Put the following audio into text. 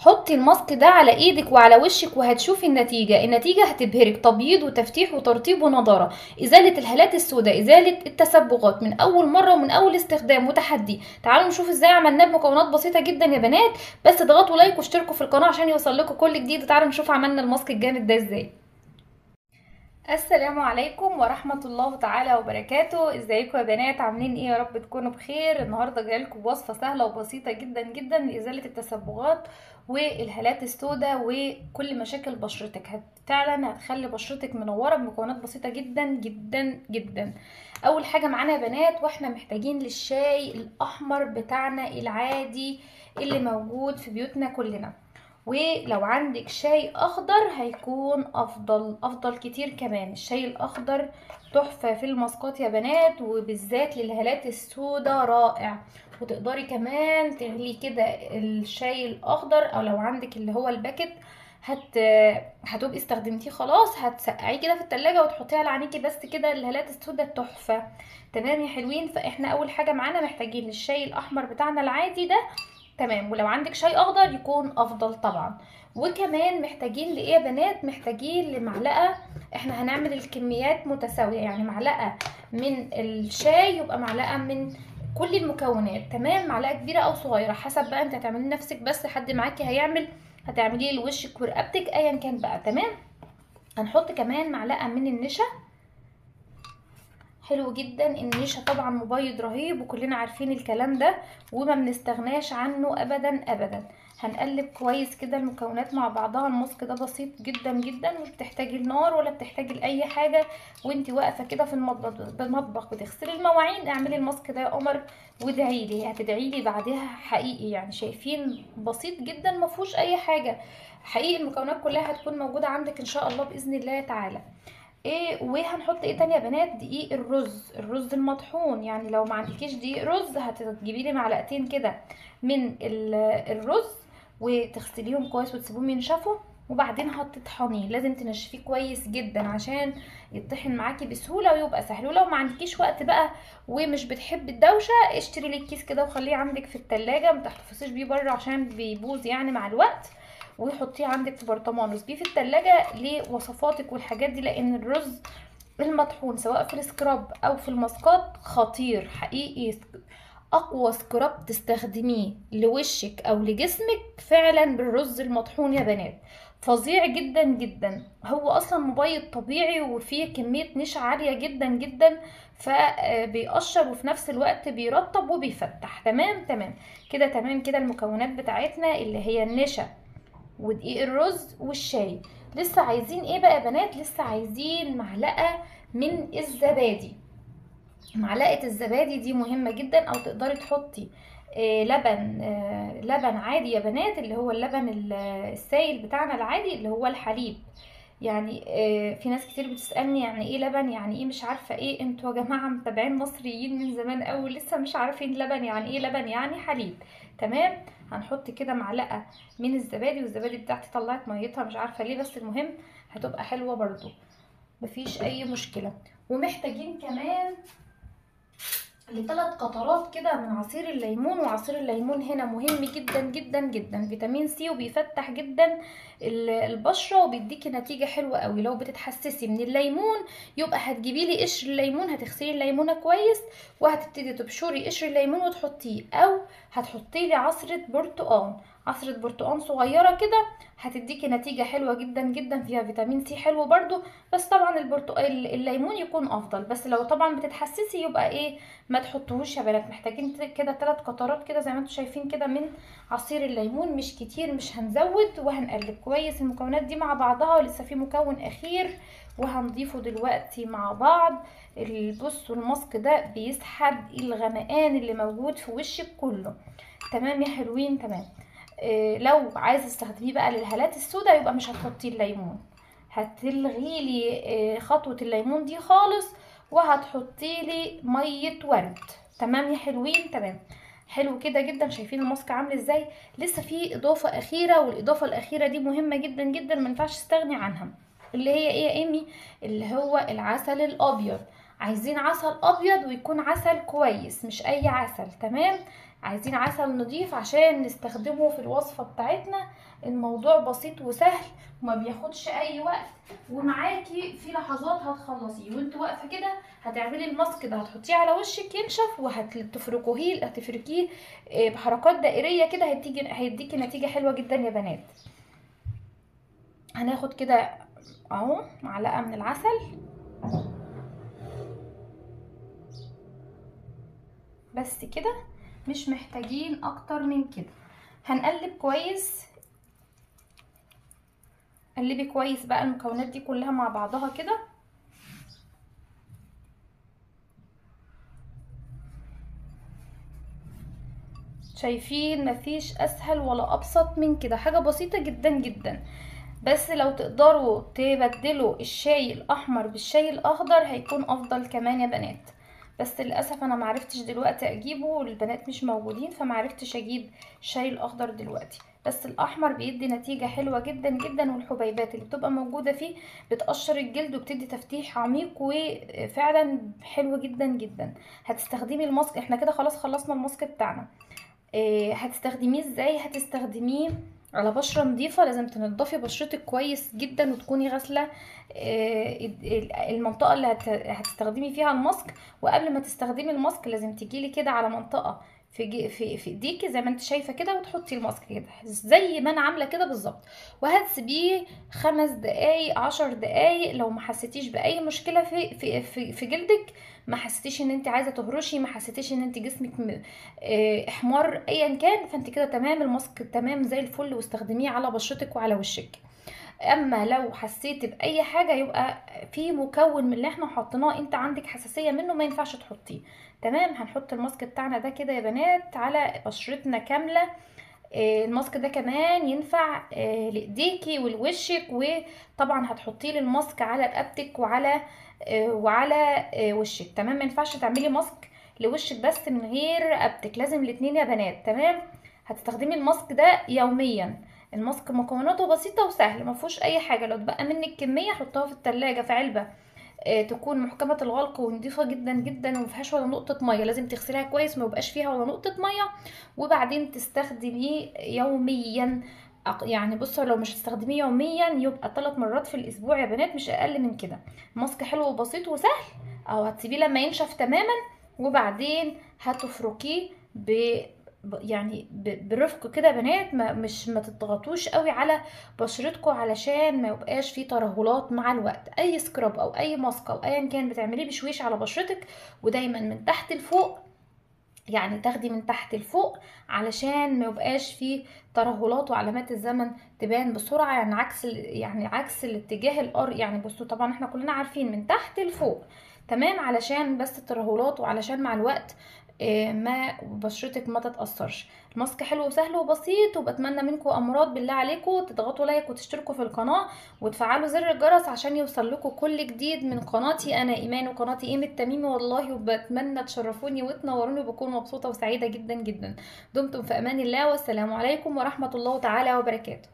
حطي الماسك ده على ايدك وعلى وشك وهتشوفي النتيجة هتبهرك. تبييض وتفتيح وترطيب ونضارة، ازالة الهالات السوداء، ازالة التسبغات من اول مرة ومن اول استخدام وتحدي. تعالوا نشوف ازاي عملناه بمكونات بسيطة جدا يا بنات. بس اضغطوا لايك واشتركوا في القناة عشان يوصل لكم كل جديد، وتعالوا نشوف عملنا الماسك الجامد ده ازاي. السلام عليكم ورحمة الله تعالى وبركاته. ازيكم يا بنات، عاملين ايه؟ يا رب تكونوا بخير. النهاردة جايلكم بوصفة سهلة وبسيطة جدا جدا لإزالة التسبغات والهالات السوداء وكل مشاكل بشرتك. فعلا هتخلي بشرتك منورة بمكونات بسيطة جدا جدا جدا. اول حاجة معانا يا بنات، واحنا محتاجين للشاي الاحمر بتاعنا العادي اللي موجود في بيوتنا كلنا. ولو عندك شاي اخضر هيكون افضل كتير كمان. الشاي الاخضر تحفة في الماسكات يا بنات، وبالذات للهالات السوداء رائع. وتقدري كمان تغلي كده الشاي الاخضر، او لو عندك اللي هو الباكت هتبقي استخدمتيه خلاص، هتسقعيه كده في التلاجة وتحطيه على عينيكي بس كده. الهالات السوداء تحفة. تمام يا حلوين. فاحنا اول حاجة معانا محتاجين الشاي الاحمر بتاعنا العادي ده. تمام. ولو عندك شاي اخضر يكون افضل طبعا. وكمان محتاجين لايه يا بنات؟ محتاجين لمعلقه. احنا هنعمل الكميات متساويه، يعني معلقه من الشاي يبقى معلقه من كل المكونات. تمام. معلقه كبيره او صغيره حسب بقى انت هتعملي لنفسك، بس حد معاكي هتعمليه لوشك ورقبتك ايا كان بقى. تمام. هنحط كمان معلقه من النشا. حلو جدا. النشا طبعا مبيض رهيب وكلنا عارفين الكلام ده وما بنستغناش عنه ابدا ابدا. هنقلب كويس كده المكونات مع بعضها. الماسك ده بسيط جدا جدا، مش بتحتاجي النار ولا بتحتاجي لاي حاجه. وانتي واقفه كده في المطبخ بتغسلي المواعين اعملي الماسك ده يا قمر وادعيلي. هتدعيلي بعدها حقيقي. يعني شايفين بسيط جدا ما فيهوش اي حاجه حقيقي. المكونات كلها هتكون موجوده عندك ان شاء الله باذن الله تعالى. ايه وهنحط ايه تاني يا بنات؟ دقيق الرز المطحون. يعني لو ما عندكيش دقيق رز هتجيبي لي معلقتين كده من الرز وتغسليهم كويس وتسيبوهم ينشفوا، وبعدين هتطحنيه. لازم تنشفيه كويس جدا عشان يطحن معاكي بسهوله ويبقى سهل. ولو ما عندكيش وقت بقى ومش بتحبي الدوشه، اشتري لك كيس كده وخليه عندك في التلاجة، ما تحتفظيش بيه بره عشان بيبوظ يعني مع الوقت. وحطيه عندك في برطمان وسيبيه في التلاجة لوصفاتك والحاجات دي، لان الرز المطحون سواء في السكراب او في الماسكات خطير حقيقي. اقوى سكراب تستخدميه لوشك او لجسمك فعلا بالرز المطحون يا بنات. فظيع جدا جدا. هو اصلا مبيض طبيعي وفيه كمية نشا عالية جدا جدا، فبيقشر وفي نفس الوقت بيرطب وبيفتح. تمام تمام كده. تمام كده. المكونات بتاعتنا اللي هي النشا ودقيق الرز والشاي. لسه عايزين ايه بقى يا بنات؟ لسه عايزين معلقة من الزبادي. معلقة الزبادي دي مهمة جدا. او تقدري تحطي لبن عادي يا بنات، اللي هو اللبن السائل بتاعنا العادي اللي هو الحليب. يعني في ناس كتير بتسألني يعني ايه لبن، يعني ايه مش عارفة ايه. انتوا يا جماعة متابعين مصريين من زمان اوي لسه مش عارفين لبن يعني ايه. لبن يعني حليب. تمام. هنحط كده معلقة من الزبادي، والزبادي بتاعتي طلعت ميتها مش عارفة ليه، بس المهم هتبقى حلوة برضو مفيش اي مشكلة. ومحتاجين كمان لثلاث قطرات كده من عصير الليمون. وعصير الليمون هنا مهم جدا جدا جدا، فيتامين سي وبيفتح جدا البشره وبيديكي نتيجه حلوه قوي. لو بتتحسسي من الليمون يبقى هتجيبي لي قشر الليمون، هتغسلي الليمونه كويس وهتبتدي تبشري قشر الليمون وتحطيه، او هتحطي لي عصره برتقان. عصره برتقان صغيره كده هتديكي نتيجه حلوه جدا جدا، فيها فيتامين سي حلو برضو. بس طبعا البرتقال الليمون يكون افضل، بس لو طبعا بتتحسسي يبقى ايه ما تحطوهوش يا بنات. محتاجين كده 3 قطرات كده زي ما انتم شايفين كده من عصير الليمون، مش كتير مش هنزود. وهنقلب كويس المكونات دي مع بعضها، ولسه في مكون اخير وهنضيفه دلوقتي مع بعض. بصوا الماسك ده بيسحب الغمقان اللي موجود في وشك كله. تمام يا حلوين. تمام. لو عايزه تستخدميه بقى للهالات السوداء يبقى مش هتحطي الليمون، هتلغي لي خطوه الليمون دي خالص وهتحطي لي ميه ورد. تمام يا حلوين. تمام. حلو كده جدا. شايفين الماسك عامل ازاي؟ لسه في اضافه اخيره، والاضافه الاخيره دي مهمه جدا جدا ما ينفعش استغني عنها. اللي هي ايه يا ايمي؟ اللي هو العسل الابيض. عايزين عسل ابيض ويكون عسل كويس مش اي عسل. تمام. عايزين عسل نضيف عشان نستخدمه في الوصفة بتاعتنا. الموضوع بسيط وسهل وما بياخدش اي وقت، ومعاكي في لحظات هتخلصيه وانت واقفه كده. هتعملي الماسك ده، هتحطيه على وشك ينشف، هتفركيه بحركات دائريه كده، هيديكي نتيجه حلوه جدا يا بنات. هناخد كده اهو معلقه من العسل، بس كده، مش محتاجين اكتر من كده. هنقلب كويس، قلبي كويس بقى المكونات دي كلها مع بعضها كده. شايفين مفيش اسهل ولا ابسط من كده، حاجة بسيطة جدا جدا. بس لو تقدروا تبدلوا الشاي الاحمر بالشاي الاخضر هيكون افضل كمان يا بنات. بس للاسف انا معرفتش دلوقتي اجيبه والبنات مش موجودين، فمعرفتش اجيب الشاي الاخضر دلوقتي. بس الاحمر بيدي نتيجة حلوة جدا جدا، والحبيبات اللي بتبقى موجودة فيه بتقشر الجلد وبتدي تفتيح عميق، وفعلا حلو جدا جدا. هتستخدمي الماسك، احنا كده خلاص خلصنا الماسك بتاعنا. هتستخدميه ازاي؟ هتستخدميه على بشرة نظيفة. لازم تنضفي بشرتك كويس جدا وتكوني غاسلة المنطقة اللي هتستخدمي فيها الماسك. وقبل ما تستخدمي الماسك لازم تجيلي كده على منطقة في ايديكي زي ما انت شايفة كده، وتحطي الماسك كده زي ما انا عاملة كده بالظبط. وهتسيبيه 5 دقايق 10 دقايق. لو ما حسيتيش باي مشكلة في جلدك، ما حسيتيش ان انت عايزة تهرشي، ما حسيتيش ان انت جسمك احمر ايا كان، فانت كده تمام، الماسك تمام زي الفل، واستخدميه على بشرتك وعلى وشك. اما لو حسيتي باي حاجه يبقى في مكون من اللي احنا حطيناه انت عندك حساسيه منه، ما ينفعش تحطيه. تمام. هنحط الماسك بتاعنا ده كده يا بنات على بشرتنا كامله. الماسك ده كمان ينفع لايديكي ولوشك، وطبعا هتحطيه للماسك على رقبتك وعلى وشك. تمام. ما ينفعش تعملي ماسك لوشك بس من غير رقبتك، لازم الاتنين يا بنات. تمام. هتستخدمي الماسك ده يوميا. الماسك مكوناته بسيطه وسهل، ما فيهوش اي حاجه. لو اتبقى منك كميه حطها في التلاجة في علبه تكون محكمه الغلق ونضيفه جدا جدا، وما فيهاش ولا نقطه ميه. لازم تغسليها كويس ما يبقاش فيها ولا نقطه ميه، وبعدين تستخدميه يوميا. يعني بصوا، لو مش هتستخدميه يوميا يبقى 3 مرات في الاسبوع يا بنات، مش اقل من كده. ماسك حلو وبسيط وسهل. او هتسيبيه لما ينشف تماما، وبعدين هتفركيه برفق كده يا بنات. ما تضغطوش قوي على بشرتكم علشان ما يبقاش فيه ترهلات مع الوقت. اي سكراب او اي ماسك او ايا كان بتعمليه بشويش على بشرتك، ودايما من تحت لفوق، يعني تاخدي من تحت لفوق علشان ما يبقاش فيه ترهلات وعلامات الزمن تبان بسرعه. يعني عكس الاتجاه يعني بصوا طبعا احنا كلنا عارفين من تحت لفوق. تمام. علشان بس الترهلات، وعلشان مع الوقت ما بشرتك ما تتأثرش. الماسك حلو وسهل وبسيط، وبتمنى منكم امراض بالله عليكم تضغطوا لايك وتشتركوا في القناة وتفعلوا زر الجرس عشان يوصل لكم كل جديد من قناتي انا ايمان وقناتي ايمة تميمي والله. وبتمنى تشرفوني وتنوروني، وبكون مبسوطة وسعيدة جدا جدا. دمتم في امان الله، والسلام عليكم ورحمة الله تعالى وبركاته.